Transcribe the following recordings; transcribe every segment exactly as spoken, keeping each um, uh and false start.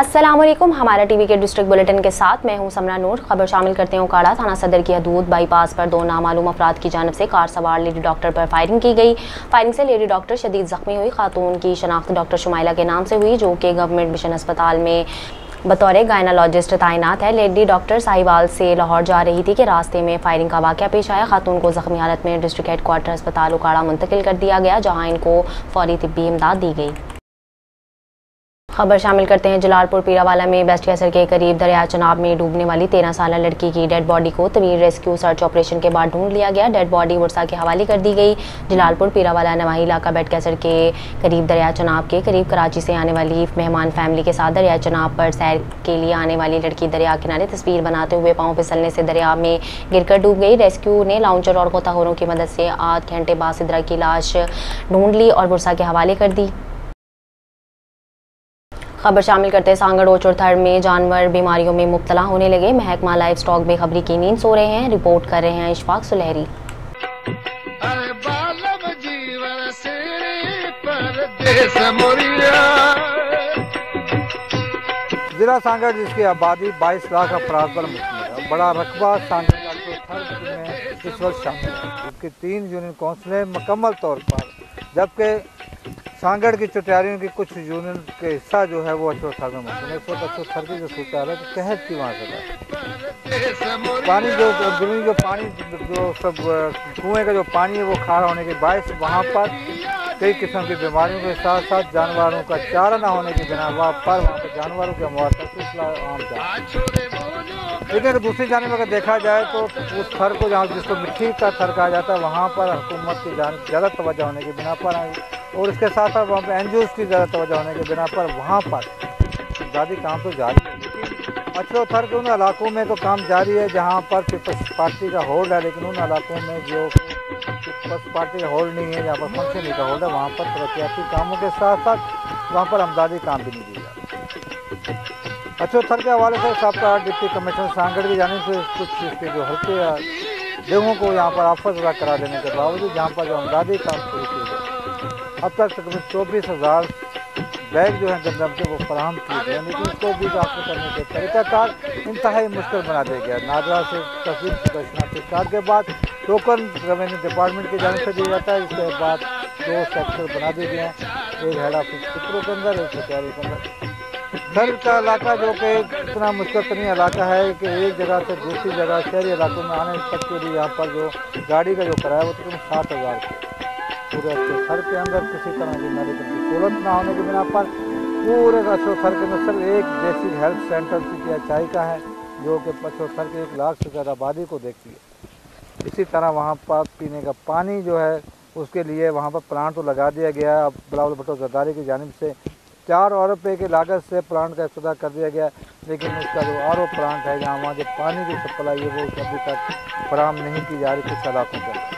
अस्सलाम वालेकुम। हमारा टीवी के डिस्ट्रिक्ट बुलेटिन के साथ मैं हूं समरा नूर। खबर शामिल करते हैं उकाड़ा थाना सदर की हदूद बाईपास पर दो नामालूम अफराद की जानिब से कार सवार लेडी डॉक्टर पर फायरिंग की गई। फायरिंग से लेडी डॉक्टर शदीद जख्मी हुई। खातून की शनाख्त डॉक्टर शुमाइला के नाम से हुई, जो कि गवर्नमेंट मिशन अस्पताल में बतौर गायनालॉजिस्ट तैनात है। लेडी डॉक्टर साहिवाल से लाहौर जा रही थी कि रास्ते में फायरिंग का वाक़या पेश आया। खातून को जख्मी हालत में डिस्ट्रिक्ट हेडक्वार्टर अस्पताल उकाड़ा मुंतकिल कर दिया गया, जहाँ इनको फौरी तिब्बी इमदाद दी गई। खबर शामिल करते हैं जलालपुर पीरावाला में बेस्ट कैसर के करीब दरिया चनाब में डूबने वाली तेरह साल लड़की की डेड बॉडी को तवील रेस्क्यू सर्च ऑपरेशन के बाद ढूंढ लिया गया। डेड बॉडी वर्षा के हवाले कर दी गई। जलालपुर पीरावाला नवाही इलाका बेस्ट कैसर के करीब दरिया चनाब के करीब कराची से आने वाली मेहमान फैमिली के साथ दरिया चनाब पर सैर के लिए आने वाली लड़की दरिया किनारे तस्वीर बनाते हुए पाँव फिसलने से दरिया में गिरकर डूब गई। रेस्क्यू ने लाउंचर और गोताखोरों की मदद से आठ घंटे बाद सिद्रा की लाश ढूंढ ली और वर्षा के हवाले कर दी। खबर शामिल करते हैं सांगड़ ओचुरथर में जानवर बीमारियों में मुब्तला होने लगे। महकमा लाइफ स्टॉक बेखबरी की नींद सो रहे हैं। रिपोर्ट कर रहे हैं इशफाक सुलहरी। जिला सांगड़ जिसकी आबादी बाईस लाख अफराद पर मुश्तमिल है, बड़ा रकबा सांगड़ में इस वक्त शामिल है। इसकी तीन यूनियन काउंसिलें मुकम्मल तौर पर, जबकि सांगड़ की चटियारियों की कुछ यूनियन के हिस्सा जो है वो अछोथर में मौजूद है। इस वक्त अछोथर की जो सूरत है तो कहत की वहाँ से पानी जो जमीन जो पानी जो सब कुएँ का जो पानी है वो खारा होने के बायस वहाँ पर कई किस्म की बीमारियों के साथ साथ जानवरों का चारा न होने की बिना वहाँ पर वहाँ पर जानवरों के मौत का सिलसिला आम जाए। लेकिन अगर दूसरी जानिब अगर देखा जाए तो उस थर को जहाँ जिसको मिट्टी का थर कहा जाता है वहाँ पर हुकूमत की जानिब ज़्यादा तवज्जो होने की बिना पर और इसके साथ साथ वहाँ पर एन जी ओज़ की ज़्यादा तवज्जो होने के बिना पर वहाँ पर ज़्यादा काम तो जारी है। लेकिन अछोथर के उन इलाकों में तो काम जारी है जहाँ पर पीपल्स पार्टी का होल्ड है, लेकिन उन इलाकों में जो पीपल्स पार्टी का होल्ड नहीं है, जहाँ पर फंक्शन का होल्ड है, वहाँ पर तरक्याती कामों के साथ साथ वहाँ पर अमदादी काम भी नहीं दिया जाता। अछोथर के हवाले से साबका डिप्टी कमिश्नर सांगड़ की जाने से कुछ इसके जो हल्के जगहों को यहाँ पर आफत अदा करा देने के बावजूद यहाँ पर जो अमदादी काम शुरू किए गए, अब तक तकरीबन चौबीस हज़ार बैग जो हैं गंदम के वो फराहम किए गए, लेकिन इसको भी हासिल करने के तरीक़ाकार इंतहाई मुश्किल बना दिया गया। नादरा से तहसील शनाख्ती कार्ड के बाद टोकन रेवेन्यू डिपार्टमेंट की जाने से दिया जाता है। इसके बाद दो सेक्टर बना दिए गए हैं, एक हेड ऑफिस चित्रों के अंदर, एक शहरी के अंदर। घर का इलाका जो कि इतना मुश्किल तरीन इलाका है कि एक जगह से दूसरी जगह शहरी इलाकों में आने तक के लिए यहाँ पर जो गाड़ी का जो किराया वो तकरीबन सात हज़ार पूरे अछोथर के अंदर किसी तरह की मेडिकल की सहूलत ना होने की बिना पर पूरे अछोथर के अंदर सिर्फ एक बेसिक हेल्थ सेंटर की अचाई का है, जो कि अछोथर के एक लाख से ज़्यादा आबादी को देखती है। इसी तरह वहाँ पर पीने का पानी जो है उसके लिए वहाँ पर प्लांट तो लगा दिया गया है। अब बिलावल भुट्टो जरदारी की जानिब से चार अरब रुपये की लागत से प्लांट का इफ्तिताह कर दिया गया, लेकिन उसका जो आर ओ प्लांट है जहाँ वहाँ जो पानी की सप्लाई है वो अभी तक फराहम नहीं की जा रही कुछ इलाकों के अंदर।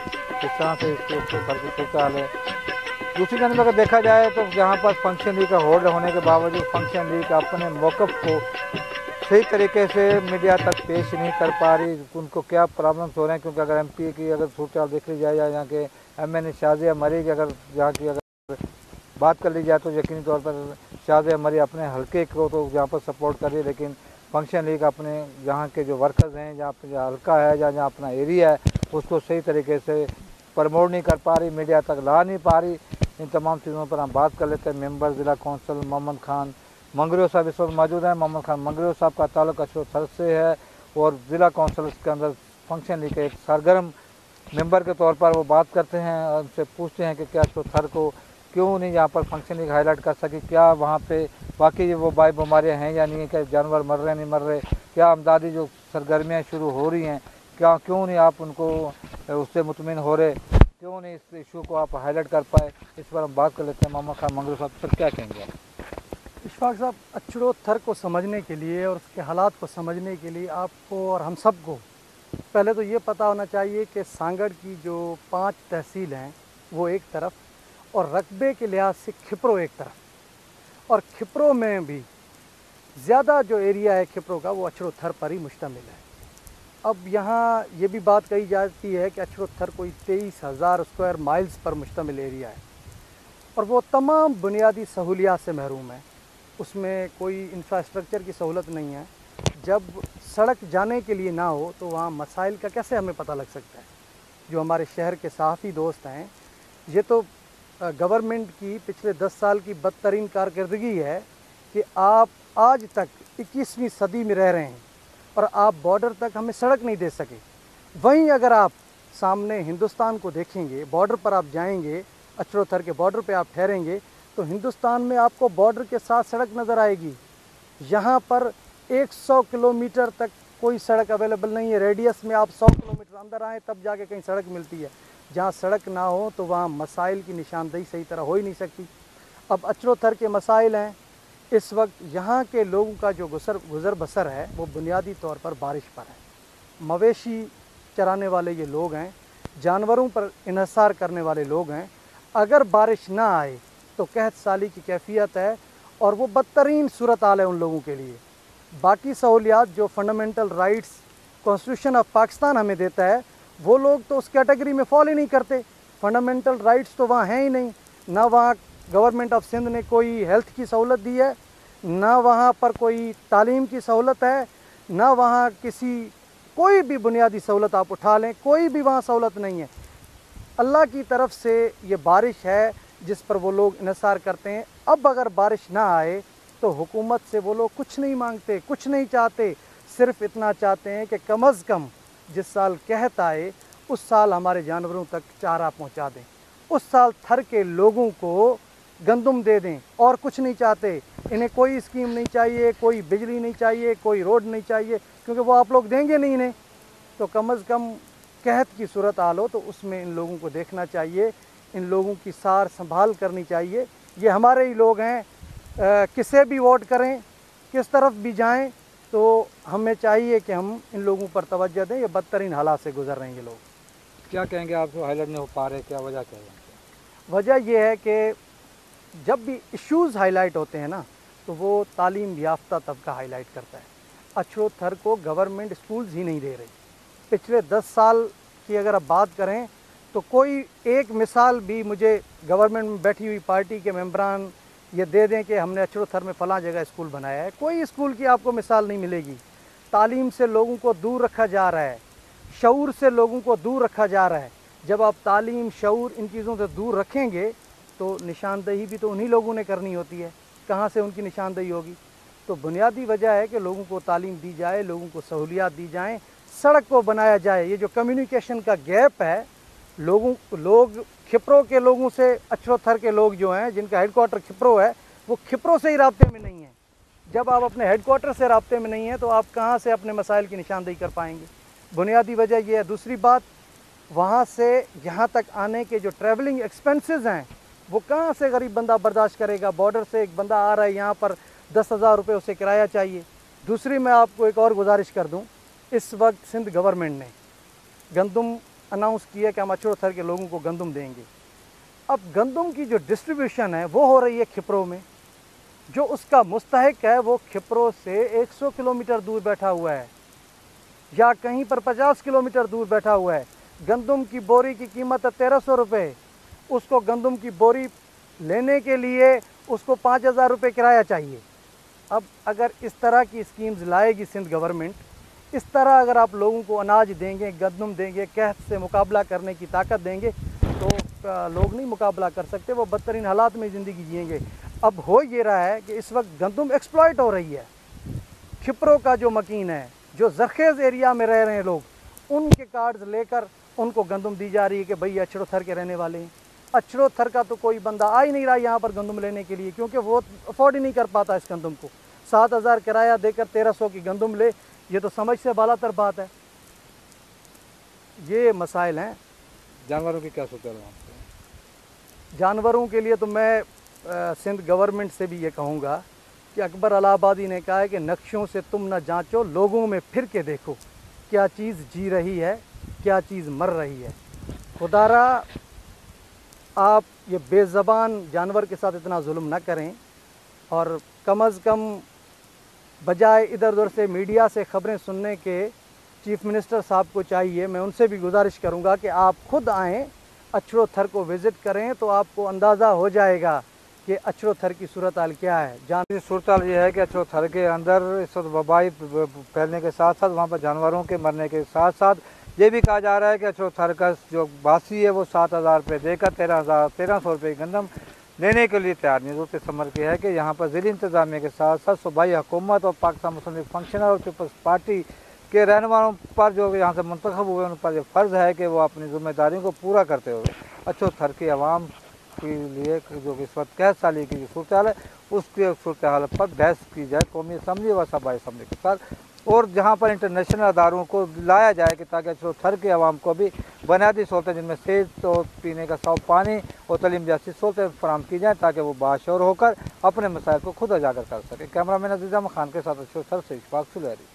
इस तरह से इसके ऊपर की सूरत हाल है। दूसरी जानब अगर देखा जाए तो जहाँ पर फंक्शन लीग का होल्ड होने के बावजूद फंक्शन लीग अपने मौक़िफ़ को सही तरीके से मीडिया तक पेश नहीं कर पा रही। उनको क्या प्रॉब्लम्स हो रहे हैं, क्योंकि अगर एम पी की अगर सूरत हाल देख ली जाए या यहाँ के एम एन ए शाज़िया मरी की अगर जहाँ की अगर बात कर ली जाए तो यकीनी तौर पर शाज़िया मरी अपने हल्के को तो यहाँ पर सपोर्ट कर रही है, लेकिन फंक्शन लीग अपने यहाँ के जो वर्कर्स हैं, जहाँ पर जो हल्का है या जहाँ अपना एरिया है उसको सही तरीके से प्रमोट नहीं कर पा रही, मीडिया तक ला नहीं पा रही। इन तमाम चीज़ों पर हम बात कर लेते हैं। मेंबर ज़िला कौंसल मोहम्मद खान मंगरियो साहब इस वक्त मौजूद हैं। मोहम्मद खान मंगरियो साहब का ताल्लुक अछोथर से है और ज़िला कौंसल के अंदर फंक्शन लीग के एक सरगर्म मेंबर के तौर पर वो बात करते हैं और उनसे पूछते हैं कि क्या अछोथर को क्यों नहीं यहाँ पर फंक्शन लीग हाईलाइट कर सकी, क्या वहाँ पे बाकी वो बाई बीमारियाँ हैं या नहीं है, क्या जानवर मर रहे नहीं मर रहे, क्या अमदादी जो सरगर्मियाँ शुरू हो रही हैं क्या क्यों नहीं आप उनको उससे मुतमिन हो रहे, क्यों नहीं इस इशू को आप हाईलाइट कर पाए। इस पर हम बात कर लेते हैं। मोहम्मद खान मंगरू साहब सर क्या कहेंगे आप? इशफाक साहब, अछोथर को समझने के लिए और उसके हालात को समझने के लिए आपको और हम सब को पहले तो ये पता होना चाहिए कि सांगड़ की जो पांच तहसील हैं वो एक तरफ और रकबे के लिहाज से खिपरो एक तरफ, और खिपरो में भी ज़्यादा जो एरिया है खिपरो का वो अछोथर पर ही मुश्तमिल है। अब यहाँ ये भी बात कही जाती है कि अछोथर कोई तेईस हज़ार स्क्वायर माइल्स पर मुश्तमिल एरिया है और वो तमाम बुनियादी सहूलियात से महरूम है। उसमें कोई इंफ्रास्ट्रक्चर की सहूलत नहीं है। जब सड़क जाने के लिए ना हो तो वहाँ मसाइल का कैसे हमें पता लग सकता है। जो हमारे शहर के सहाफ़ी दोस्त हैं, ये तो गवर्नमेंट की पिछले दस साल की बदतरीन कारकर्दगी है कि आप आज तक इक्कीसवीं सदी में रह रहे हैं और आप बॉर्डर तक हमें सड़क नहीं दे सके। वहीं अगर आप सामने हिंदुस्तान को देखेंगे, बॉर्डर पर आप जाएंगे, अचड़ोथर के बॉर्डर पे आप ठहरेंगे तो हिंदुस्तान में आपको बॉर्डर के साथ सड़क नज़र आएगी। यहाँ पर सौ किलोमीटर तक कोई सड़क अवेलेबल नहीं है। रेडियस में आप सौ किलोमीटर अंदर आएँ तब जाके कहीं सड़क मिलती है। जहाँ सड़क ना हो तो वहाँ मसाइल की निशानदेही सही तरह हो ही नहीं सकती। अब अचड़ोथर के मसाइल हैं, इस वक्त यहाँ के लोगों का जो गुजर गुज़र बसर है वो बुनियादी तौर पर बारिश पर है। मवेशी चराने वाले ये लोग हैं, जानवरों पर इन्हसार करने वाले लोग हैं। अगर बारिश ना आए तो कहत साली की कैफियत है और वो बदतरीन सूरत हाल है उन लोगों के लिए। बाकी सहूलियात जो fundamental rights constitution of Pakistan हमें देता है वो लोग तो उस कैटेगरी में फॉलो ही नहीं करते। फंडामेंटल राइट्स तो वहाँ हैं ही नहीं। ना वहाँ गवर्नमेंट ऑफ सिंध ने कोई हेल्थ की सहूलत दी है, ना वहाँ पर कोई तालीम की सहूलत है, ना वहाँ किसी कोई भी बुनियादी सहूलत आप उठा लें, कोई भी वहाँ सहूलत नहीं है। अल्लाह की तरफ से ये बारिश है जिस पर वो लोग इन्हसार करते हैं। अब अगर बारिश ना आए तो हुकूमत से वो लोग कुछ नहीं मांगते, कुछ नहीं चाहते, सिर्फ इतना चाहते हैं कि कम अज़ कम जिस साल कहत आए उस साल हमारे जानवरों तक चारा पहुंचा दें, उस साल थर के लोगों को गंदम दे दें, और कुछ नहीं चाहते। इन्हें कोई स्कीम नहीं चाहिए, कोई बिजली नहीं चाहिए, कोई रोड नहीं चाहिए, क्योंकि वो आप लोग देंगे नहीं इन्हें। तो कम अज़ कम कहत की सूरत हाल हो तो उसमें इन लोगों को देखना चाहिए, इन लोगों की सार संभाल करनी चाहिए। ये हमारे ही लोग हैं, आ, किसे भी वोट करें, किस तरफ भी जाएं, तो हमें चाहिए कि हम इन लोगों पर तवज्जो दें। ये बदतरीन हालात से गुजर रहे हैं ये लोग। क्या कहेंगे आप, जो हाईलाइट नहीं हो पा रहे, क्या वजह क्या है? वजह यह है कि जब भी इश्यूज़ हाईलाइट होते हैं ना तो वो तालीम याफ्ता तबका हाईलाइट करता है। अचड़ोथर को गवर्नमेंट स्कूल्स ही नहीं दे रही। पिछले दस साल की अगर आप बात करें तो कोई एक मिसाल भी मुझे गवर्नमेंट में बैठी हुई पार्टी के मेंबरान ये दे दें कि हमने अचड़ोथर में फ़लाँ जगह स्कूल बनाया है। कोई स्कूल की आपको मिसाल नहीं मिलेगी। तालीम से लोगों को दूर रखा जा रहा है, शऊर से लोगों को दूर रखा जा रहा है। जब आप तालीम, शऊर, इन चीज़ों से दूर रखेंगे तो निशानदेही भी तो उन्हीं लोगों ने करनी होती है। कहाँ से उनकी निशानदेही होगी? तो बुनियादी वजह है कि लोगों को तालीम दी जाए, लोगों को सहूलियात दी जाएँ, सड़क को बनाया जाए। ये जो कम्युनिकेशन का गैप है, लोगों लोग खिपरो के लोगों से अचड़ोथर के लोग जो हैं जिनका हेडक्वार्टर खिपरो है, वो खिपरो से ही राब्ते में नहीं है। जब आप अपने हेडक्वार्टर से राब्ते में नहीं हैं तो आप कहाँ से अपने मसाइल की निशानदेही कर पाएंगे? बुनियादी वजह यह है। दूसरी बात, वहाँ से यहाँ तक आने के जो ट्रैवलिंग एक्सपेंसेस हैं वो कहाँ से गरीब बंदा बर्दाश्त करेगा? बॉर्डर से एक बंदा आ रहा है यहाँ पर, दस हज़ार रुपये उसे किराया चाहिए। दूसरी मैं आपको एक और गुजारिश कर दूँ, इस वक्त सिंध गवर्नमेंट ने गंदम अनाउंस किया कि हम अचड़ोथर के लोगों को गंदम देंगे। अब गंदम की जो डिस्ट्रीब्यूशन है वो हो रही है खिपरो में। जो उसका मुस्तहिक है वो खिपरो से सौ किलोमीटर दूर बैठा हुआ है या कहीं पर पचास किलोमीटर दूर बैठा हुआ है। गंदम की बोरी की कीमत है तेरह सौ रुपये। उसको गंदम की बोरी लेने के लिए उसको पाँच हज़ार रुपये किराया चाहिए। अब अगर इस तरह की स्कीम्स लाएगी सिंध गवर्नमेंट, इस तरह अगर आप लोगों को अनाज देंगे, गंदम देंगे, कहत से मुकाबला करने की ताकत देंगे तो लोग नहीं मुकाबला कर सकते, वो बदतरीन हालात में ज़िंदगी जिएंगे। अब हो ये रहा है कि इस वक्त गंदम एक्सप्लॉइट हो रही है। खिपरो का जो मकीन है, जो जरखेज़ एरिया में रह रहे हैं लोग, उनके कार्ड्स लेकर उनको गंदम दी जा रही है कि भाई अचड़ोथर के रहने वाले हैं। अचड़ोथर का तो कोई बंदा आ ही नहीं रहा यहाँ पर गंदम लेने के लिए, क्योंकि वो अफोर्ड ही नहीं कर पाता इस गंदम को। सात हज़ार किराया देकर तेरह सौ की गंदम ले, ये तो समझ से बालातर बात है। ये मसाइल हैं। जानवरों की क्या सोच रहे हैं? जानवरों के लिए तो मैं आ, सिंध गवर्नमेंट से भी ये कहूँगा कि अकबर अलाहाबादी ने कहा है कि नक्शों से तुम न जांचो, लोगों में फिर के देखो क्या चीज़ जी रही है, क्या चीज़ मर रही है। खुदारा आप ये बेज़बान जानवर के साथ इतना जुल्म न करें, और कम अज़ कम बजाय इधर उधर से मीडिया से ख़बरें सुनने के चीफ़ मिनिस्टर साहब को चाहिए, मैं उनसे भी गुजारिश करूंगा कि आप खुद आएँ, अचड़ोथर को विज़िट करें, तो आपको अंदाज़ा हो जाएगा कि अचरोथर की सूरत हाल क्या है। जान सूरत हाल ये है कि अचरोथर के अंदर इस वक्त वबाई फैलने के साथ साथ वहाँ पर जानवरों के मरने के साथ साथ ये भी कहा जा रहा है कि अचरोथर का जो बासी है वो सात हज़ार रुपये देकर तेरह हज़ार तेरह सौ रुपये की गंदम लेने के लिए तैयार नहीं। ज़रूरत इस अमर की है कि यहाँ पर ज़िली इंतज़ामिया के साथ साथ सूबाई हुकूमत और पाकिस्तान मुस्लिम लीग फंक्शनर और पीपल्स पार्टी के रहनुमाओं पर जो यहाँ से मुंतखब हुए उन पर यह फ़र्ज़ है कि वो अपनी ज़िम्मेदारियों को पूरा करते हुए अचरोथर की आवाम के लिए जो कि इस वक्त कैद साली की सूरत हाल है उसकी सूरत हाल पर बहस की जाए कौमी असम्बली व सूबाई असम्बली के साथ, और जहाँ पर इंटरनेशनल अदारों को लाया जाए कि ताकि अचरोथर के आवाम को भी बुनियादी सहूलतें जिनमें सेहत और पीने का साफ पानी और तलीम जैसी सहूलतें फराहम की जाएँ ताकि वो बाशऊर होकर अपने मसाइल को खुद उजागर कर सकें। कैमरा मैन अजीज़ अहमद खान के साथ अचरोथर से इशफाक सुलहरी।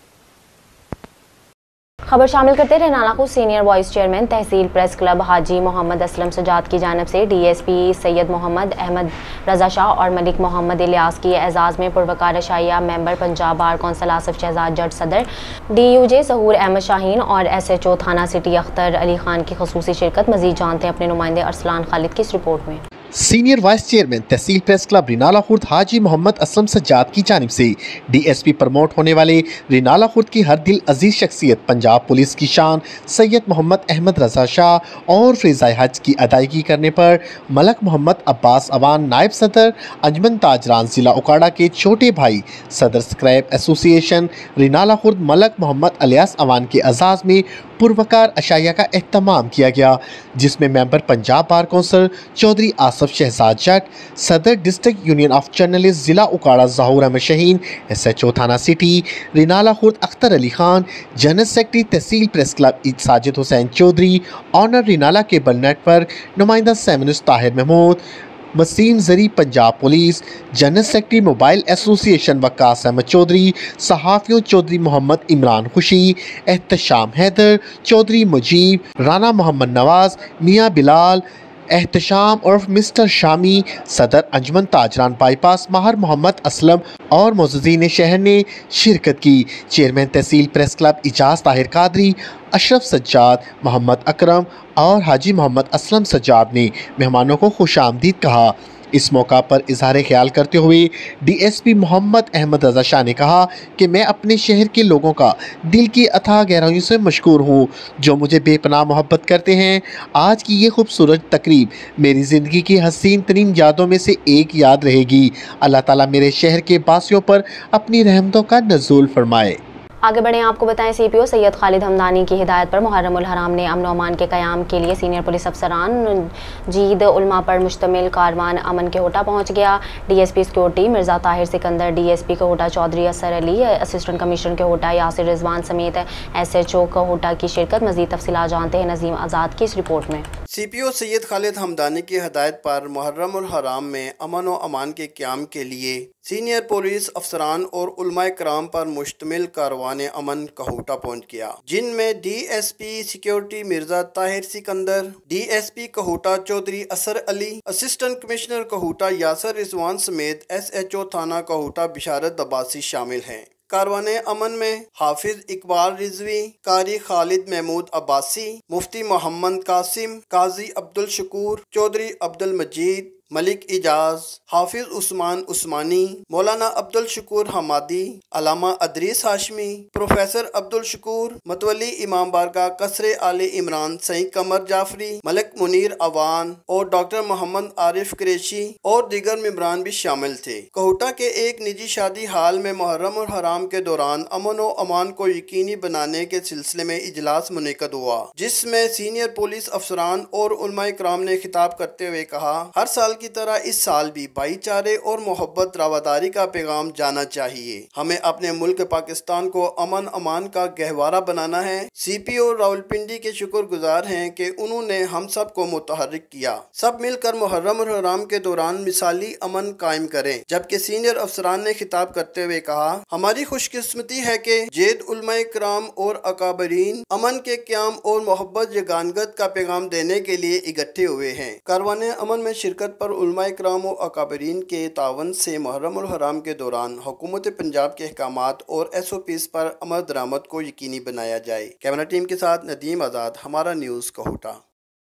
खबर शामिल करते रहे नालाखुद senior vice chairman tehsil press club Haji Mohammad Aslam Sajjad की जानिब से डीएसपी सैयद मोहम्मद अहमद रजा शाह और मलिक मोहम्मद इलियास की एजाज़ में पुरवकार अशाइया member Punjab bar council Asif Shahzad जज सदर डीयूजे सहूर अहमद शाहीन और एसएचओ थाना सिटी अख्तर अली खान की खसूसी शिरकत। मजीद जानते हैं अपने नुमाइंदे अरसलान खालिद की इस रिपोर्ट में। Senior vice chairman tehsil press club Renala Khurd Haji Mohammad Aslam Sajjad की जानिब से डीएसपी प्रमोट होने वाले रिनाला खुर्द की हर दिल अजीज शख्सियत पंजाब पुलिस की शान सैयद मोहम्मद अहमद रजा शाह और फ़िज़ाए हज की अदायगी करने पर मलक मोहम्मद अब्बास अवान नायब सदर अंजमन ताजरान ज़िला उकाड़ा के छोटे भाई सदर स्क्रैप एसोसिएशन रिनाला खुर्द मलक मोहम्मद इलियास अवान के एजाज़ में पुरवकार अशाइया का एहतमाम किया गया, जिसमें member Punjab bar council Chaudhry Asif Shahzad Jatt, सदर डिस्ट्रिक्ट यूनियन ऑफ जर्नलिस्ट ज़िला उकाड़ा ज़हूर अहमद शाहीन, एसएचओ थाना city Renala Khurd Akhtar Ali Khan, general secretary tehsil press club Sajid Hussain Chaudhry, owner Renala cable network नुमाइंदा सेमिनिस्ट ताहिर महमूद, मसीम जरी Punjab police, general secretary mobile association Waqas Ahmed Chaudhry, सहाफ़ियों चौधरी मोहम्मद इमरान खुशी, एहतशाम हैदर चौधरी मुजीब, राना मोहम्मद नवाज, मियाँ बिलाल, एहतशाम और मिस्टर शामी, सदर अंजमन ताजरान बाईपास माहर मोहम्मद असलम और मोज़ीन शहर ने शिरकत की। Chairman tehsil press club Ijaz Tahir Qadri, Ashraf Sajjad, Mohammad Akram और हाजी मोहम्मद असलम सज्जाद ने मेहमानों को खुशामदीद कहा। इस मौका पर इजहार ख्याल करते हुए डीएसपी मोहम्मद अहमद रजा शाह ने कहा कि मैं अपने शहर के लोगों का दिल की अथाह गहराइयों से मशकूर हूँ जो मुझे बेपनाह मोहब्बत करते हैं। आज की ये खूबसूरत तकरीब मेरी ज़िंदगी की हसीन तरीन यादों में से एक याद रहेगी। अल्लाह ताला मेरे शहर के बासियों पर अपनी रहमतों का नज़ूल फरमाए। आगे बढ़े आपको बताएं सीपीओ सैयद खालिद हमदानी की हिदायत पर मुहर्रम उल हराम ने अमन अमान के क़याम के लिए सीनियर पुलिस अफसरान जीद उलमा पर मुश्तमिल कारवान अमन के होटा पहुंच गया। DSP security Mirza Tahir Sikandar, DSP Kahuta Chaudhary Asar Ali, assistant commissioner के होटा यासिर रिजवान समेत एसएचओ का होटा की शिरकत। मज़ीद तफसीलात जानते हैं नज़ीम आज़ाद की इस रिपोर्ट में। सीपीओ सैयद खालिद हमदानी की हिदायत पर मुहर्रम उल हराम में अमन व अमान के क़याम के लिए सीनियर पुलिस अफसरान और उलमाए कराम पर मुश्तमिल कारवान अमन कहोटा पहुंच गया, जिनमें DSP security Mirza Tahir Sikandar, DSP Kahuta Chaudhry Asar Ali, assistant commissioner Kahuta Yasir Rizwan समेत एसएचओ थाना कहोटा बिशारत अब्बासी शामिल हैं। कारवाने अमन में हाफिज इकबाल रिजवी, कारी खालिद महमूद अब्बासी, मुफ्ती मोहम्मद कासिम, काजी अब्दुल शकूर, चौधरी अब्दुल मजीद, मलिक इजाज, हाफिज उस्मान उस्मानी, मौलाना अब्दुल शकूर हमादी, अलामा अदरीस हाशमी, प्रोफेसर अब्दुल शकूर, मतवली इमाम बारगाह कसरे आले इमरान सईद कमर जाफरी, मलिक मुनीर अवान और डॉक्टर मोहम्मद आरिफ कुरैशी और दीगर मेंबरान भी शामिल थे। कहोटा के एक निजी शादी हाल में मुहर्रम और हराम के दौरान अमन व अमान को यकीनी बनाने के सिलसिले में इजलास मुनक़द हुआ, जिसमें सीनियर पुलिस अफसरान और उलमाए कराम ने खिताब करते हुए कहा, हर साल की तरह इस साल भी भाईचारे और मोहब्बत रवादारी का पैगाम जाना चाहिए। हमें अपने मुल्क पाकिस्तान को अमन अमान का गहवारा बनाना है। सीपीओ रावलपिंडी के शुक्रगुजार हैं कि उन्होंने हम सब को मुतहर्रिक किया। सब मिलकर मुहर्रम और हराम के दौरान मिसाली अमन कायम करें। जबकि सीनियर अफसरान ने खिताब करते हुए कहा, हमारी खुशकिस्मती है कि जेद उलमाए कराम और अकाबरीन अमन के क़याम और मोहब्बत यगानगत का पैगाम देने के लिए इकट्ठे हुए हैं। कारवाने अमन में शिरकत पर उलमाए कराम व अकाबरीन के तावन से मुहर्रम उल हराम के दौरान हुकूमत पंजाब के अहकामात और एस ओ पीज़ पर अमल दरामद को यकीनी बनाया जाए। कैमरा टीम के साथ नदीम आज़ाद, हमारा न्यूज़ कहोटा।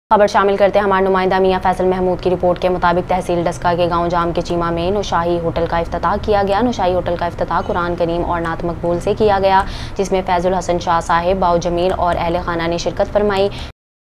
खबर शामिल करते हैं हमारे नुमाइंदा मियां फैसल महमूद की रिपोर्ट के मुताबिक तहसील डस्का के गांव जाम के चीमा में नौशाही होटल का इफ्तिताह किया गया। नौशाही होटल का इफ्तिताह कुरान करीम और नात मकबूल से किया गया, जिसमें फैजुल हसन शाह साहिब, बाऊ जमील और अहले खाना ने शिरकत फरमाई।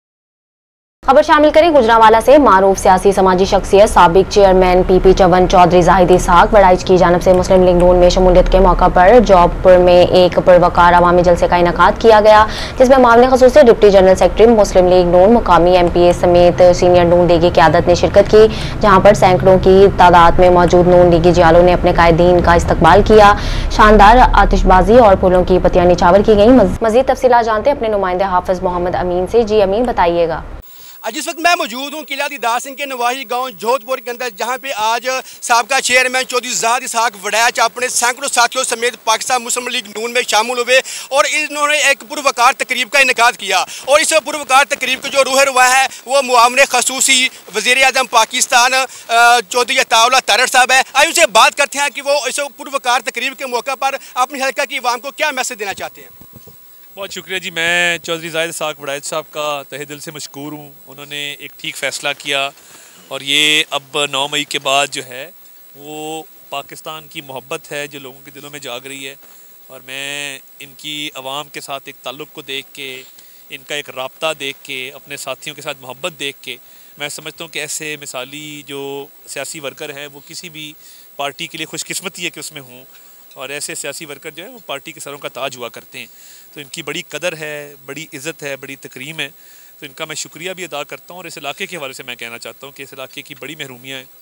खबर शामिल करें गुजरांवाला से। मारूफ सियासी समाजी शख्सियत साबिक चेयरमैन पी पी चवन चौधरी जाहिद इसहाक बड़ाइच की जानब से मुस्लिम लीग नून में शमूलियत के मौका पर जौबपुर में एक पुरवकार अवामी जलसे का इनेकाद किया गया, जिसमें मामले खसूस से deputy general secretary Muslim League Noon, मुकामी एम पी ए समेत सीनियर नून लीगी क़यादत ने शिरकत की, जहाँ पर सैकड़ों की तादाद में मौजूद नून लीगी जियालों ने अपने कायदीन का इस्तकबाल किया। शानदार आतिशबाजी और फूलों की पत्तियां निछावर की गई। मजीद तफसीलात जानते अपने नुमाइंदे हाफिज मोहम्मद अमीन से। जी अमीन, बताइएगा। जिस वक्त मैं मौजूद हूँ किला दीदार सिंह के नवाही गांव जोधपुर के अंदर, जहां पे आज साबका चेयरमैन चौधरी जाहिद इसहाक वड़ैच अपने सैकड़ों साथियों समेत पाकिस्तान मुस्लिम लीग नून में शामिल हुए और इन्होंने एक पुरवकार तकरीब का इनेकाद किया। और इस पुरवकार तकरीब का जो रूह रुआ है वो मुआवने खसूसी वज़ीर आज़म पाकिस्तान चौधरी अताउल्लाह तारड़ साहब है। आइए उनसे बात करते हैं कि वो इस पुरवकार तकरीब के मौका पर अपनी हल्का की आवाम को क्या मैसेज देना चाहते हैं। बहुत शुक्रिया जी। मैं चौधरी जाहिद इसहाक वड़ैच साहब का तहे दिल से मशकूर हूँ। उन्होंने एक ठीक फ़ैसला किया और ये अब नौ मई के बाद जो है वो पाकिस्तान की मोहब्बत है जो लोगों के दिलों में जाग रही है। और मैं इनकी आवाम के साथ एक ताल्लुक़ को देख के, इनका एक राब्ता देख के, अपने साथियों के साथ मोहब्बत देख के मैं समझता हूँ कि ऐसे मिसाली जो सियासी वर्कर हैं वो किसी भी पार्टी के लिए खुशकिस्मती है कि उसमें हों, और ऐसे सियासी वर्कर जो है वो पार्टी के सरों का ताज हुआ करते हैं। तो इनकी बड़ी कदर है, बड़ी इज़्ज़त है, बड़ी तकरीम है। तो इनका मैं शुक्रिया भी अदा करता हूँ। और इस इलाके के हवाले से मैं कहना चाहता हूँ कि इस इलाके की बड़ी महरूमियाँ हैं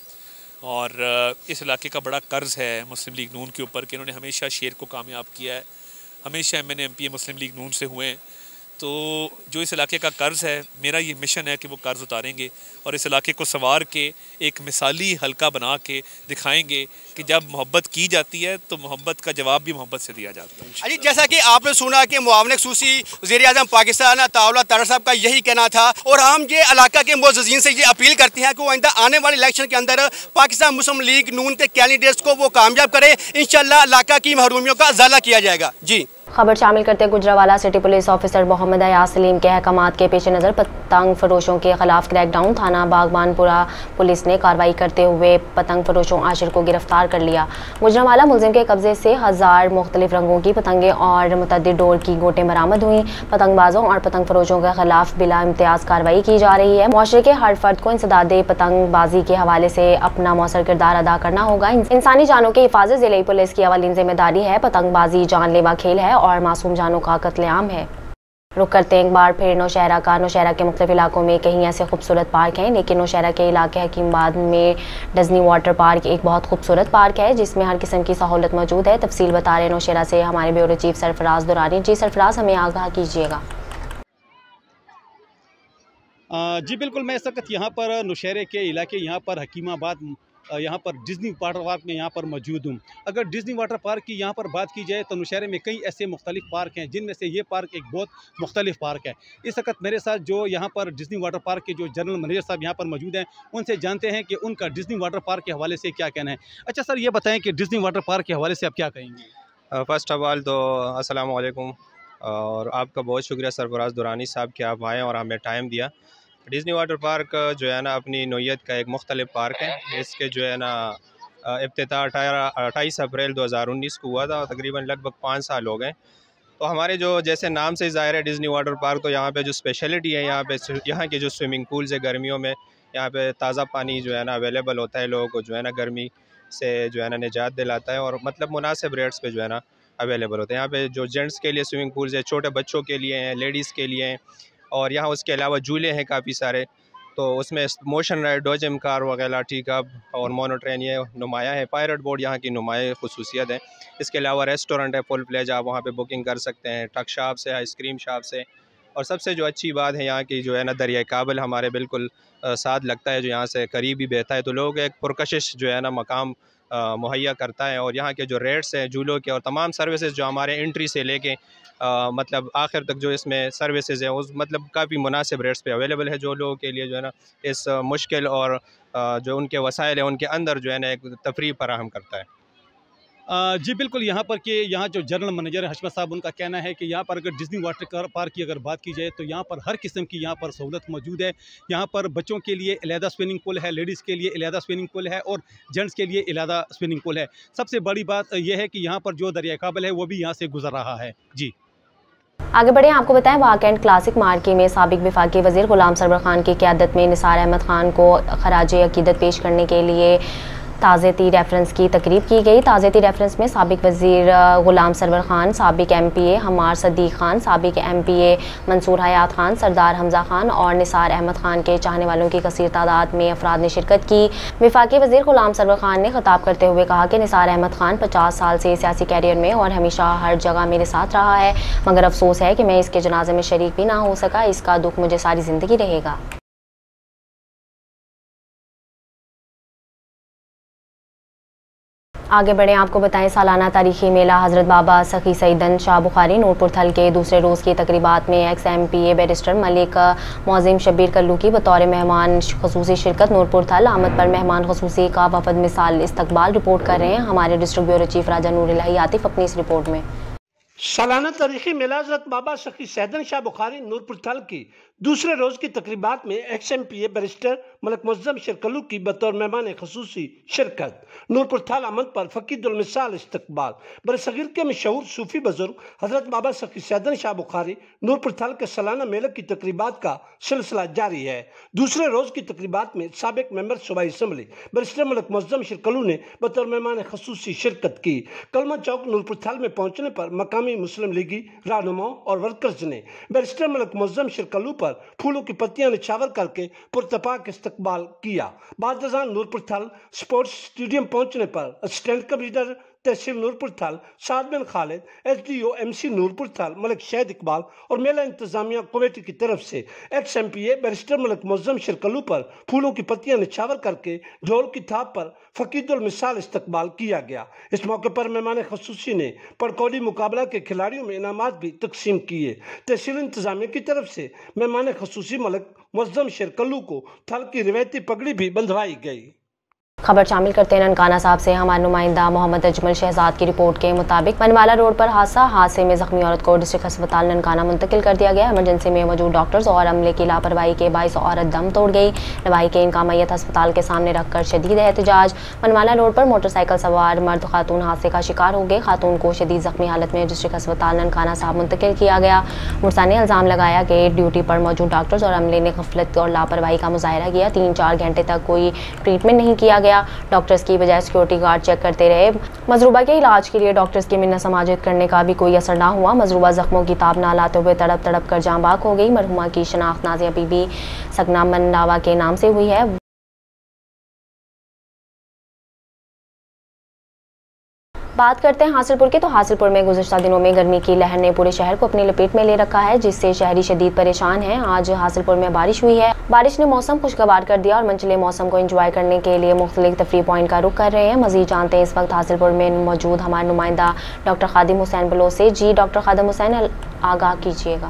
और इस इलाके का बड़ा कर्ज़ है मुस्लिम लीग नून के ऊपर कि इन्होंने हमेशा शेर को कामयाब किया है, हमेशा M N M P A Muslim League Noon से हुए हैं। तो जो इस इलाके का कर्ज़ है, मेरा ये मिशन है कि वो कर्ज़ उतारेंगे और इस इलाके को संवार के एक मिसाली हल्का बना के दिखाएंगे कि जब मोहब्बत की जाती है तो मोहब्बत का जवाब भी मोहब्बत से दिया जाता है। अजी, जैसा कि आपने सुना कि मुआवने खसूसी वज़ीर आज़म पाकिस्तान अताउल्लाह तारड़ साहब का यही कहना था और हम ये इलाका के मुअज़्ज़िज़ीन से ये अपील करते हैं कि वो आइंदा आने वाले इलेक्शन के अंदर पाकिस्तान मुस्लिम लीग नून के कैंडिडेट्स को वो कामयाब करें। इंशाअल्लाह इलाका की महरूमियों का अज़ाला किया जाएगा। जी खबर शामिल करते हैं Gujranwala city police officer Mohammad Ayaz Saleem के अहकामात के पेश नज़र पतंग फरोशों के खिलाफ क्रैकडाउन। थाना बागबानपुरा पुलिस ने कार्रवाई करते हुए पतंग फरोशों आशिर को गिरफ्तार कर लिया। गुजरांवाला मुलजिम के कब्जे से हज़ार मुख्तलिफ रंगों की पतंगें और मुतअद्दिद डोर की गोटें बरामद हुई। पतंगबाजों और पतंग फरोशों के खिलाफ बिला इम्तियाज़ कार्रवाई की जा रही है। मुआशरे के हर फर्द को इंसदादे पतंगबाजी के हवाले से अपना मौसर किरदार अदा करना होगा। इंसानी जानों की हिफाजत ज़िले पुलिस की अवलीन जिम्मेदारी है। पतंगबाजी जानलेवा खेल है और मासूम जानों का कत्लेआम है। रुक करते हैं एक बार फिर नौशहरा का। नौशहरा के मुख्तलिफ इलाकों में कहीं ऐसे खूबसूरत पार्क हैं, लेकिन नौशहरा के इलाके हकीमाबाद में डिज्नी वाटर पार्क एक बहुत खूबसूरत पार्क है जिसमें हर किस्म की सहूलत मौजूद है। तफसील बता रहे नौशहरा से हमारे ब्यूरो चीफ सरफराज दुरानी। जी सरफराज, हमें आगाह कीजिएगा। जी बिल्कुल, मैं इस वक्त यहाँ पर नौशहरे के इलाके यहाँ पर हकीमाबाद यहाँ पर डिज्नी वाटर पार्क में यहाँ पर मौजूद हूँ। अगर डिज्नी वाटर पार्क की यहाँ पर बात की जाए तो नौशहरे में कई ऐसे मुख्तलिफ पार्क हैं जिनमें से ये पार्क एक बहुत मुख्तलिफ पार्क है। इस वक्त मेरे साथ जो यहाँ पर डिज्नी वाटर पार्क के जो जनरल मैनेजर साहब यहाँ पर मौजूद हैं, उनसे जानते हैं कि उनका डिज्नी वाटर पार्क के हवाले से क्या कहना है। अच्छा सर, ये बताएँ कि डिज्नी वाटर पार्क के हवाले से आप क्या कहेंगे? फ़र्स्ट ऑफ ऑल तो अस्सलाम वालेकुम और आपका बहुत शुक्रिया सरफराज दुरानी साहब कि आप आएँ और हमें टाइम दिया। डिज्नी वाटर पार्क जो है ना अपनी नोयत का एक मुख्तलिफ पार्क है। इसके जो है ना इब्तिदा अठारह अट्ठाईस अप्रैल दो हज़ार उन्नीस को हुआ था और तकरीबन लगभग पाँच साल हो गए। तो हमारे जो जैसे नाम से ज़ाहिर है डिज्नी वाटर पार्क, तो यहाँ पे जो स्पेशलिटी है यहाँ पे यहाँ के जो स्विमिंग पूल्स है, गर्मियों में यहाँ पे ताज़ा पानी जो है ना अवेलेबल होता है, लोगों को जो है ना गर्मी से जो है ना निजात दिलाता है और मतलब मुनासिब रेट्स पे जो है ना अवेलेबल होते हैं। यहाँ पे जो जेंट्स के लिए स्विमिंग पूल्स है, छोटे बच्चों के लिए हैं, लेडीज़ के लिए हैं और यहाँ उसके अलावा झूले हैं काफ़ी सारे। तो उसमें मोशन राइड, डोजिम कार वगैरह, टी कप और मोनो ट्रेन ये नुमाया है। पायलट बोर्ड यहाँ की नुमाया खसूसियत है। इसके अलावा रेस्टोरेंट है फुल प्लेज, आप वहाँ पे बुकिंग कर सकते हैं, टक शॉप से, आइसक्रीम शॉप से। और सबसे जो अच्छी बात है यहाँ की जो है ना दरिया काबिल हमारे बिल्कुल साथ लगता है, जो यहाँ से करीब ही बहता है, तो लोगों को एक पुरकशिश जो है ना मकाम मुहैया करता है। और यहाँ के जो रेट्स हैं झूलों के और तमाम सर्विसेज जो हमारे एंट्री से लेके आ, मतलब आखिर तक जो इसमें सर्विसेज हैं उस मतलब काफ़ी मुनासिब रेट्स पे अवेलेबल है, जो लोगों के लिए जो है ना इस मुश्किल और आ, जो उनके वसाइल हैं उनके अंदर जो है ना एक तफरीह फराहम करता है। जी बिल्कुल, यहाँ पर के यहाँ जो जनरल मैनेजर हशमत साहब, उनका कहना है कि यहाँ पर अगर डिज्नी वाटर पार्क की अगर बात की जाए तो यहाँ पर हर किस्म की यहाँ पर सहूलत मौजूद है। यहाँ पर बच्चों के लिए अलहदा स्विमिंग पूल है, लेडीज़ के लिए अलहदा स्विमिंग पूल है और जेंट्स के लिए अलहदा स्विमिंग पूल है। सबसे बड़ी बात यह है कि यहाँ पर जो दरिया काबल है वो भी यहाँ से गुजर रहा है। जी आगे बढ़े, आपको बताएं वाक एंड क्लासिक मार्के में साबिक वफाकी वज़ीर गुलाम सरवर खान की क़यादत में निसार अहमद खान को खराज अकीदत पेश करने के लिए ताज़ेती रेफरेंस की तकरीब की गई। ताज़ेती रेफरेंस में साबिक वज़ीर गुलाम सरवर खान, साबिक एम पी ए हमार सदीक खान, साबिक M P A Mansoor Hayat Khan, Sardar Hamza Khan और निसार अहमद खान के चाहने वालों की कसीर तादाद में अफराद ने शिरकत की। वफाकी वज़ीर गुलाम सरवर खान ने खिताब करते हुए कहा कि निसार अहमद खान पचास साल से सियासी कैरियर में और हमेशा हर जगह मेरे साथ रहा है, मगर अफसोस है कि मैं इसके जनाजे में शरीक भी ना हो सका। इसका दुख मुझे सारी ज़िंदगी रहेगा। आगे बढ़े, आपको बताएं सालाना तारीखी मेला हज़रत बाबा सखी सईदन शाह बुखारी नूरपुर थल के दूसरे रोज़ की तकरीबात में ex M P A barrister Malik Moazzam Shabbir Kallu की बतौर मेहमान खसूसी शिरकत। नूरपुर थल आमद पर मेहमान खसूसी का वफद मिसाल इस्तकबाल। रिपोर्ट कर रहे हैं हमारे district bureau chief Raja Noor Elahi Atif अपनी इस रिपोर्ट में। सालाना तारीखी मेला हज़रत बाबा सखी सईदन शाह बुखारी नूरपुर थल की दूसरे रोज की तकरीबात में ex M P A barrister Malik Moazzam Sherkallu की बतौर मेहमान खसूसी शिरकत। नूरपुर थल आमद पर फ़कीदुल मिसाल इस्तकबाल। बरसगीर के मशहूर सूफी बुजुर्ग हज़रत बाबा सखी सईदन शाह बुखारी नूरपुर थल के सालाना मेले की तकरीबात का सिलसिला जारी है। दूसरे रोज की तकरीबात में साबिक मेंबर सूबाई असम्बली बैरिस्टर मलिक मुअज़्ज़म शिरकलू ने बतौर मेहमान खसूसी शिरकत की। कलमा चौक नूरपुर थल में पहुंचने पर मकामी मुस्लिम लीगी रहनुमाओं और वर्कर्स ने बैरिस्टर मलिक मुअज़्ज़म शिरकलू पर फूलों की पत्तियां निछावर करके पुरतपाक इस्तकबाल किया। बाद नूरपुर थल स्पोर्ट्स स्टेडियम पहुंचने पर assistant commissioner tehsil Noorpur Thal Saad Bin Khalid, S D O M C Noorpur Thal Malik शहीद इकबाल और मेला इंतजामिया कमेटी की तरफ से ex M P A barrister Malik Moazzam Sherkallu पर फूलों की पत्तियां निछावर करके ढोल की थाप पर फ़कीदुल मिसाल इस्तकबाल किया गया। इस मौके पर मेहमान खसूसी ने पड़कौड़ी मुकाबला के खिलाड़ियों में इनामात भी तकसीम किए। तहसील इंतजामिया की तरफ से मेहमान खसूसी मलिक मुअज़्ज़म शिरकलू को थल की रिवायती पगड़ी भी बंधवाई गई। खबर शामिल करते हैं ननकाना साहब से। हमारे नुमाइंदा मोहम्मद अजमल शहजाद की रिपोर्ट के मुताबिक बनवाला रोड पर हादसा हादसे में जख्मी औरत को डिस्ट्रिक्ट अस्पताल ननकाना मुंतकिल कर दिया गया। इमरजेंसी में मौजूद डॉक्टर्स और अमले की लापरवाही के बाइस औरत दम तोड़ गई। नवाही के इनका मैयत अस्पताल के सामने रखकर शदीद एहतजाज। बनवाला रोड पर मोटरसाइकिल सवार मर्द खातून हादसे का शिकार हो गए। खातून को शदीद जख्मी हालत में डिस्ट्रिक्ट अस्पताल ननकाना साहब मुंतकिल किया गया। मुर्सा ने इल्ज़ाम लगाया कि ड्यूटी पर मौजूद डॉक्टर्स और अमले ने गफलत और लापरवाही का मुजाहरा किया। तीन चार घंटे तक कोई ट्रीटमेंट नहीं किया गया। डॉक्टर्स की बजाय सिक्योरिटी गार्ड चेक करते रहे। मजरूबा के इलाज के लिए डॉक्टर्स की मिन्नत समाजत करने का भी कोई असर ना हुआ। मजरूबा जख्मों की ताब ना लाते हुए तड़प तड़प कर जाँ बाक हो गई। मरहुमा की शनाख्त नाजिया बीबी सकना मंडावा के नाम से हुई है। बात करते हैं हासिलपुर की, तो हासिलपुर में गुज़श्ता दिनों में गर्मी की लहर ने पूरे शहर को अपनी लपेट में ले रखा है, जिससे शहरी शदीद परेशान हैं। आज हासिलपुर में बारिश हुई है। बारिश ने मौसम खुशगवार कर दिया और मंचले मौसम को एंजॉय करने के लिए मुख्तलिफ तफरीह पॉइंट का रुख कर रहे हैं। मजीद जानते हैं इस वक्त हासिलपुर में मौजूद हमारे नुमाइंदा डॉक्टर खादिम हुसैन बलोच से। जी डॉक्टर खादिम हुसैन, आगाह कीजिएगा।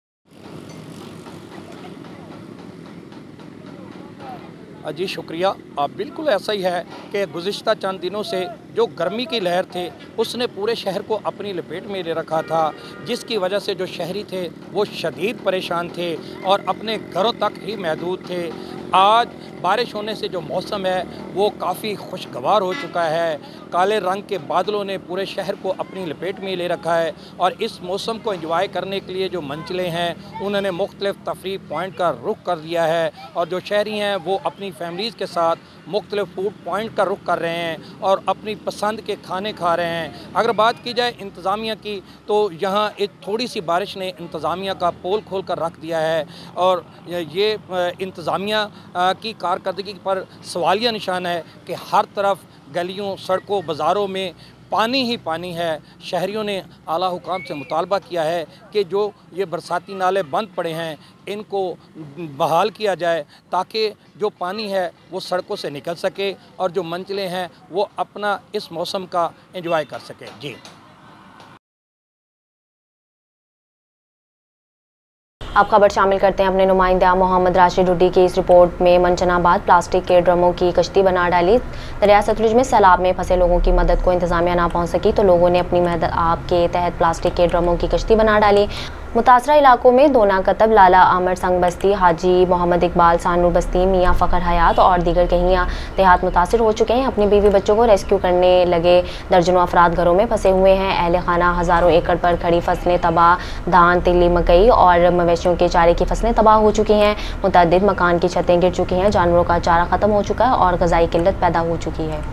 जी शुक्रिया। आप बिल्कुल ऐसा ही है कि गुज़िश्ता चंद दिनों से जो गर्मी की लहर थे उसने पूरे शहर को अपनी लपेट में ले रखा था, जिसकी वजह से जो शहरी थे वो शदीद परेशान थे और अपने घरों तक ही महदूद थे। आज बारिश होने से जो मौसम है वो काफ़ी खुशगवार हो चुका है। काले रंग के बादलों ने पूरे शहर को अपनी लपेट में ले रखा है और इस मौसम को एंजॉय करने के लिए जो मंचले हैं उन्होंने मुख्तलिफ तफरीह पॉइंट का रुख कर दिया है और जो शहरी हैं वो अपनी फैमिलीज़ के साथ मुख्तलिफ फूड पॉइंट का रुख कर रहे हैं और अपनी पसंद के खाने खा रहे हैं। अगर बात की जाए इंतज़ामिया की, तो यहाँ एक थोड़ी सी बारिश ने इंतज़ामिया का पोल खोल कर रख दिया है और ये इंतज़ामिया की कारकर्दगी पर सवालिया निशान है कि हर तरफ गलियों, सड़कों, बाज़ारों में पानी ही पानी है। शहरियों ने आला हुकाम से मुतालबा किया है कि जो ये बरसाती नाले बंद पड़े हैं इनको बहाल किया जाए ताकि जो पानी है वो सड़कों से निकल सके और जो मंजिलें हैं वो अपना इस मौसम का एंजॉय कर सके। जी अब खबर शामिल करते हैं अपने नुमाइंदा मोहम्मद राशिद हुड्डी की इस रिपोर्ट में। मंचनाबाद प्लास्टिक के ड्रमों की कश्ती बना डाली। दरिया सतलुज में सैलाब में फंसे लोगों की मदद को इंतजामिया ना पहुंच सकी तो लोगों ने अपनी मदद आप के तहत प्लास्टिक के ड्रमों की कश्ती बना डाली। मुतासरा इलाकों में दोना कतब, लाला आमर संग बस्ती, हाजी मोहम्मद इकबाल सानूर बस्ती, मियाँ फ़खर हयात और दीगर कहीं देहात मुतासर हो चुके हैं। अपनी बीवी बच्चों को रेस्क्यू करने लगे दर्जनों अफराद घरों में फंसे हुए हैं। अहले खाना हज़ारों एकड़ पर खड़ी फसलें तबाह, धान, तिल्ली, मकई और मवेशियों के चारे की फसलें तबाह हो चुकी हैं। मुतअद्दिद मकान की छतें गिर चुकी हैं, जानवरों का चारा ख़त्म हो चुका है और ग़ज़ाई किल्लत पैदा हो चुकी है।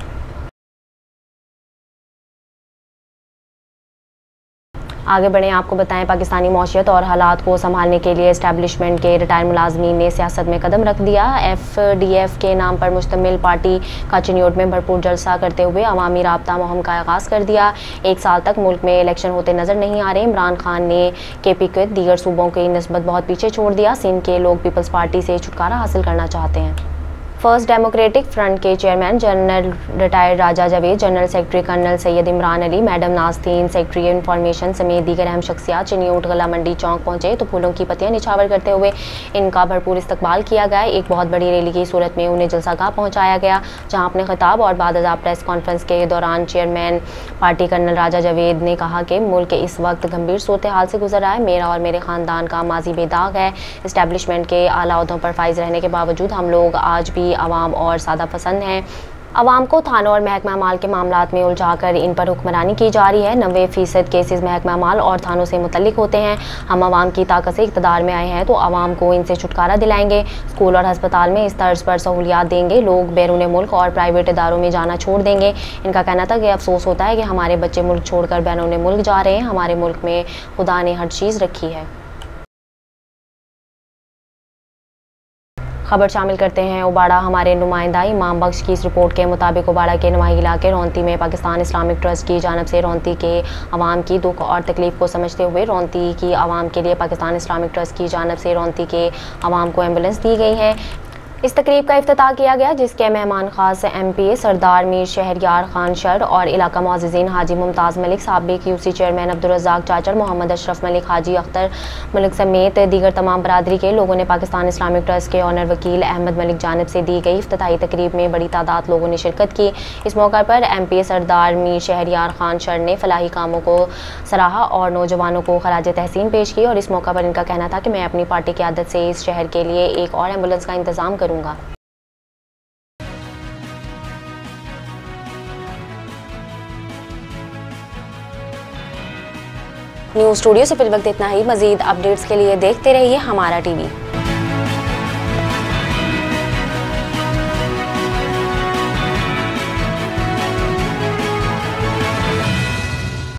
आगे बढ़ें, आपको बताएं पाकिस्तानी मौशियत और हालात को संभालने के लिए इस्टेब्लिशमेंट के रिटायर्ड मुलाजमीन ने सियासत में कदम रख दिया। एफ डी एफ के नाम पर मुश्तमिल पार्टी का चिन्योट में भरपूर जलसा करते हुए अवामी राब्ता मुहिम का आगाज़ कर दिया। एक साल तक मुल्क में इलेक्शन होते नजर नहीं आ रहे। इमरान खान ने के पी के दीगर सूबों की निस्बत बहुत पीछे छोड़ दिया। सिंध के लोग पीपल्स पार्टी से छुटकारा हासिल करना चाहते हैं। फर्स्ट डेमोक्रेटिक फ्रंट के chairman general retired Raja Javed, general secretary colonel Syed Imran Ali, madam Nasteen, secretary information समेत दीगर अहम शख्सियात चिन्योट गला मंडी चौक पहुंचे तो फूलों की पत्तियां निछावर करते हुए इनका भरपूर इस्तकबाल किया गया। एक बहुत बड़ी रैली की सूरत में उन्हें जलसागाह पहुंचाया गया, जहां अपने खिताब और बादशाह प्रेस कॉन्फ्रेंस के दौरान chairman party colonel Raja Javed ने कहा कि मुल्क इस वक्त गंभीर सूरत हाल से गुजर रहा है। मेरा और मेरे ख़ानदान का माजी बेदाग है। इस्टेब्लिशमेंट के आला ओहदों पर फाइज रहने के बावजूद हम लोग आज भी आवाम और सादा पसंद हैं। आवाम को थानों और महकमा माल के मामलात में उलझाकर इन पर हुक्मरानी की जा रही है। नब्बे फीसद केसेस महकमा माल और थानों से मुतल्लिक होते हैं। हम आवाम की ताकत से इक़्तिदार में आए हैं तो आवाम को इनसे छुटकारा दिलाएंगे। स्कूल और अस्पताल में इस तर्ज पर सहूलियात देंगे। लोग बैरून मुल्क और प्राइवेट इदारों में जाना छोड़ देंगे। इनका कहना था कि अफसोस होता है कि हमारे बच्चे मुल्क छोड़कर बैरून मुल्क जा रहे हैं। हमारे मुल्क में खुदा ने हर चीज़ रखी है। खबर शामिल करते हैं उबाड़ा हमारे नुमाइंदा इमाम बख्श की इस रिपोर्ट के मुताबिक उबाड़ा के नवाही इलाके रौंती में पाकिस्तान इस्लामिक ट्रस्ट की जानब से रौंती के अवाम की दुख और तकलीफ को समझते हुए रौंती की अवाम के लिए पाकिस्तान इस्लामिक ट्रस्ट की जानब से रौंती के अवाम को एम्बुलेंस दी गई है। इस तकरीब का इफ्तिताह किया गया, जिसके मेहमान खास M P A Sardar Mir Shahryar Khan Shar और इलाका मुअज़्ज़िज़ीन हाजी मुमताज़ मलिक, साबिक़ U C chairman Abdurrazzaq Chachar, Mohammad Ashraf Malik, Haji Akhtar Malik समेत दीगर तमाम बरादरी के लोगों ने पाकिस्तान इस्लामिक ट्रस्ट के ऑनर वकील अहमद मलिक जानिब से दी गई इफ्तिताही तकरीब में बड़ी तादाद लोगों ने शिरकत की। इस मौका पर M P A Sardar Mir Shahryar Khan Shar ने फलाही कामों को सराहा और नौजवानों को खराज तहसीन पेश की और इस मौका पर इनका कहना था कि मैं अपनी पार्टी की आदत से इस शहर के लिए एक और एम्बुलेंस का इंतज़ाम करूँगा। न्यूज़ स्टूडियो से फिल वक्त इतना ही। मज़ीद अपडेट्स के लिए देखते रहिए हमारा टीवी।